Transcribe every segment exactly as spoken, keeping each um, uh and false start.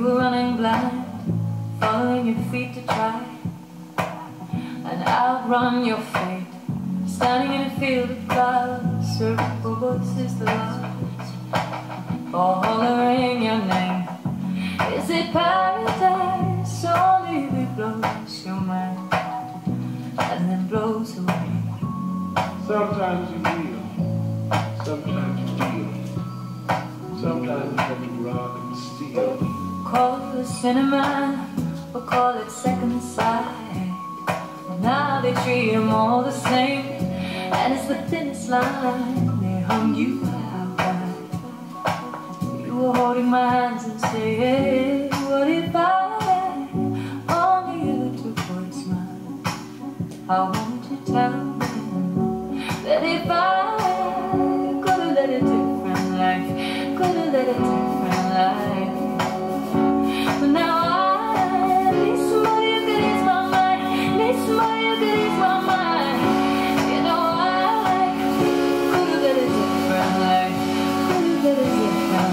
were running blind, following your feet to try and outrun your fate. Standing in a field of clouds, searching for voices the lost, or hollering your name. Is it paradise? Only if it blows your mind and then blows away. Sometimes you feel, sometimes you feel, sometimes you can rock and steal. Call it a cinema, or call it second sight. Now they treat them all the same, and it's the thinnest line. They hung you out wide. You were holding my hands and say, hey, what if I only ever took what's mine? I want to tell them that if I could have led a different life, could have led a different life. But now I need somebody who could ease my mind, need somebody who could ease my mind. You know I could have led a different life, could have led a different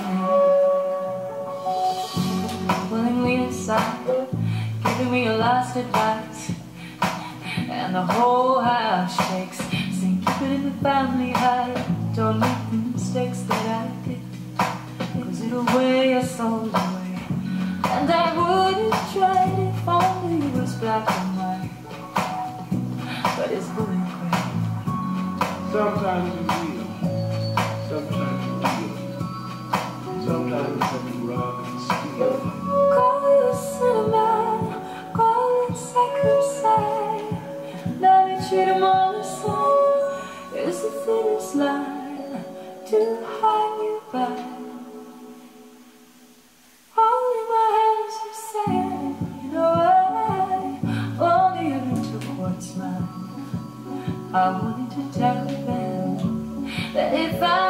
life. Pulling me inside, giving me your last advice, and the whole house shakes. Saying keep it in the family hide, don't make the mistakes that I did, cause it'll weigh your soul away. And I wouldn't try it if only it was black and white, but it's blue and gray. Sometimes you feel, sometimes you feel, sometimes you can rock and steal. Call it a cinema, call it second sight. Now they treat them all the same. It's the thinnest line to hang you by. Holding my hands and saying, you know I only ever took what's mine. I wanted to tell them that if I